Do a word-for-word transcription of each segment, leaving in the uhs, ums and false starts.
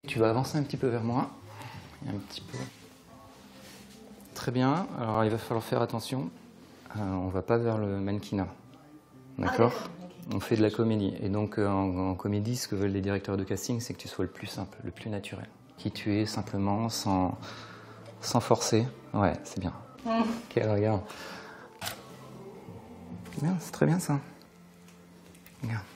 Tu vas avancer un petit peu vers moi. Un petit peu. Très bien. Alors il va falloir faire attention. Euh, on ne va pas vers le mannequinat. D'accord ? Ah, okay. On fait de la comédie. Et donc euh, en, en comédie, ce que veulent les directeurs de casting, c'est que tu sois le plus simple, le plus naturel. Qui tu es simplement, sans, sans forcer. Ouais, c'est bien. Mm. Ok, regarde. Bien, c'est très bien ça. Regarde.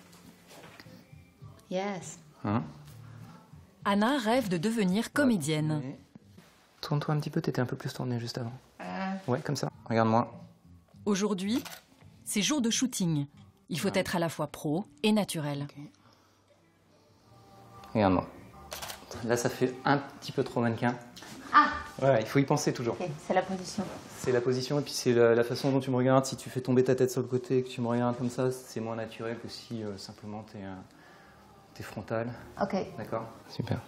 Yes. Hein ? Anna rêve de devenir comédienne. Tourne-toi un petit peu, t'étais un peu plus tournée juste avant. Euh... Ouais, comme ça. Regarde-moi. Aujourd'hui, c'est jour de shooting. Il faut être à la fois pro et naturel. Okay. Regarde-moi. Là, ça fait un petit peu trop mannequin. Ah. Ouais, il faut y penser toujours. Okay. C'est la position. C'est la position et puis c'est la, la façon dont tu me regardes. Si tu fais tomber ta tête sur le côté et que tu me regardes comme ça, c'est moins naturel que si euh, simplement t'es euh, t'es frontal. Ok. D'accord. Super.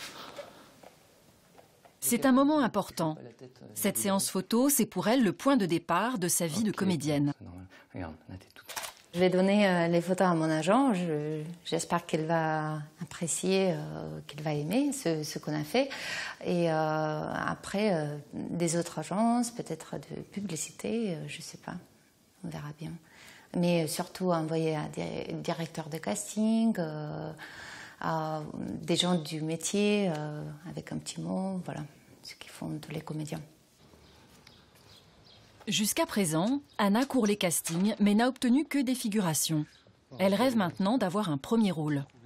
C'est un moment important. Cette séance photo, c'est pour elle le point de départ de sa vie okay. de comédienne. Regarde, là, t'es toute... Je vais donner euh, les photos à mon agent. Je, j'espère qu'elle va apprécier, euh, qu'elle va aimer ce, ce qu'on a fait. Et euh, après, euh, des autres agences, peut-être de publicité, euh, je ne sais pas. On verra bien. Mais surtout envoyer à des directeurs de casting, euh, à des gens du métier, euh, avec un petit mot, voilà, ce qu'ils font tous les comédiens. Jusqu'à présent, Anna court les castings, mais n'a obtenu que des figurations. Elle rêve maintenant d'avoir un premier rôle.